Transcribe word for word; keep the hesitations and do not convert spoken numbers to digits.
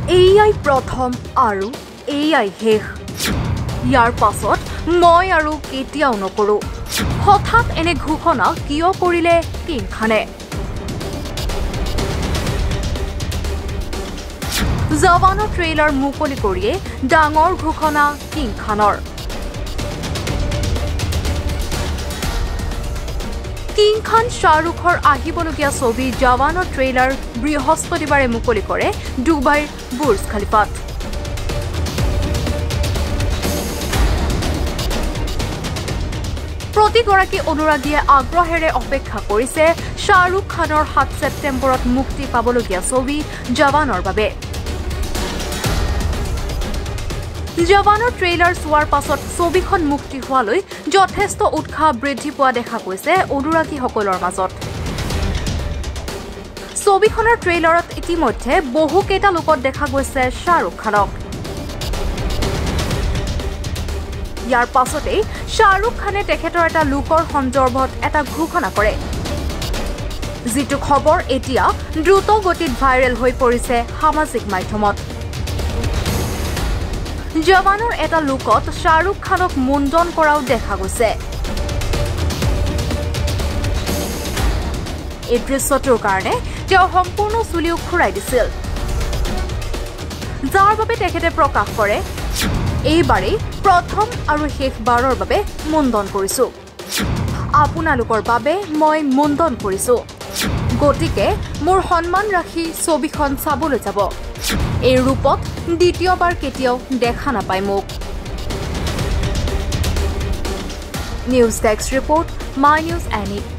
এয়াই প্ৰথম আৰু এয়াই শেষ ইয়াৰ পাছত মই আৰু কেতিয়াও নকৰো হঠাৎ এনে ঘোষণা কিয় কৰিলে কিংখানে জৱানৰ ট্ৰেইলাৰ মুকলি কৰিয়ে ডাঙৰ ঘোষণা কিংখানৰ কিংখান শাহৰুখৰ আহিবলগীয়া ছবি জৱানৰ ট্ৰেইলাৰ বৃহস্পতিবাৰে মুকলি কৰে ডুবাইৰ বুৰ্জ খালিফাত প্ৰতিগৰাকী অনুৰাগীয়ে আগ্ৰহেৰে অপেক্ষা কৰিছে শাহৰুখ খানৰ সাত ছেপ্টেম্বৰত মুক্তি পাবলগীয়া ছবি জৱানৰ বাবে জৱানৰ ট্ৰেইলাৰ চোৱাৰ পাছত ছবিখন মুক্তি হোৱালৈ যথেষ্ট উৎসাহ বৃদ্ধি পোৱা দেখা গৈছে অনুৰাগীসকলৰ মাজত ছবিখনৰ ট্ৰেইলাৰত ইতিমধ্যে বহু কেইটা লোকত দেখা গৈছে শাহৰুখ খানক ইয়াৰ পাছতেই শাহৰুখ খানে তেখেতৰ এটা লোকৰ সন্দৰ্ভত এটা ঘোষণা কৰে যিটো খবৰ এতিয়া দ্ৰুত গতিত ভাইৰেল হৈ পৰিছে সামাজিক মাধ্যমত জৱানৰ এটা লোকত শাহৰুখ খানক মুণ্ডন কৰাও দেখা গৈছে এই দৃশ্যটোৰ কাৰণে তেওঁ সম্পূৰ্ণ চুলি উখুৰাই দিছিল যাৰ বাবে তেখেতে প্ৰকাশ কৰে এইবাৰেই প্ৰথম আৰু শেষবাৰৰ বাবে মুণ্ডন কৰিছো আপোনালোকৰ বাবে মই মুণ্ডন কৰিছো গতিকে মোৰ সন্মান ৰাখি ছবিখন চাবলৈ যাব এই ৰূপত দ্বিতীয়বাৰ কেতিয়াও দেখা নাপায় মোক news desk report my news any